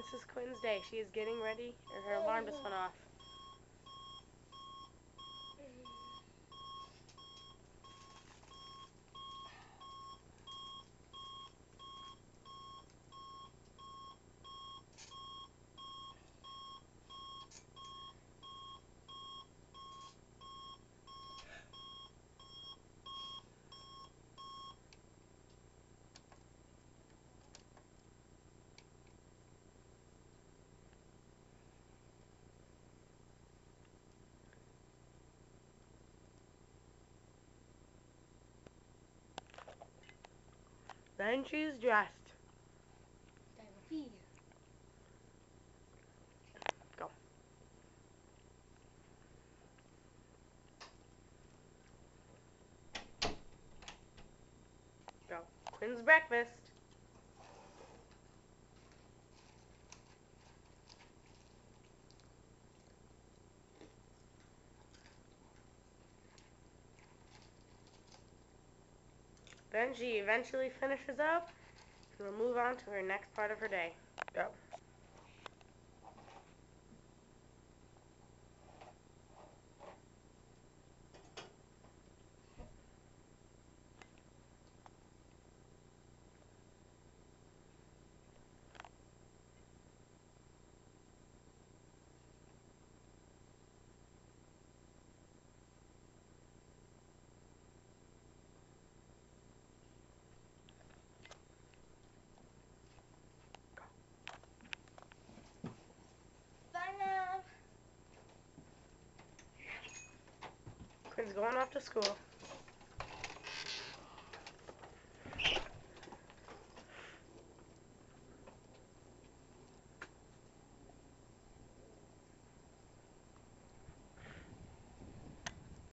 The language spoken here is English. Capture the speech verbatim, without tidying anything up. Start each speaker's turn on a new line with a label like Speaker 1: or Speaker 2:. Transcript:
Speaker 1: This is Quinn's day. She is getting ready, or her alarm just went off. Then she's dressed.
Speaker 2: Time to pee.
Speaker 1: Go. Go. Quinn's breakfast. Then she eventually finishes up and will move on to her next part of her day. Go.
Speaker 2: Bye now.
Speaker 1: Quinn's going off to school.